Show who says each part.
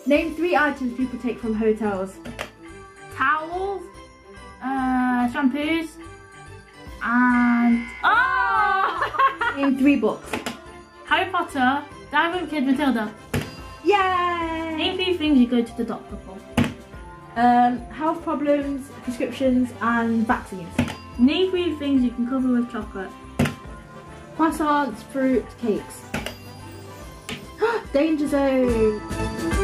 Speaker 1: Name 3 items people take from hotels.
Speaker 2: Towels, shampoos, and
Speaker 1: Name 3 books.
Speaker 2: Harry Potter, Diary Kid, Matilda.
Speaker 1: Yay!
Speaker 2: Name 3 things you go to the doctor for.
Speaker 1: Health problems, prescriptions, and vaccines.
Speaker 2: Name 3 things you can cover with chocolate.
Speaker 1: Croissants, fruit, cakes. Danger zone.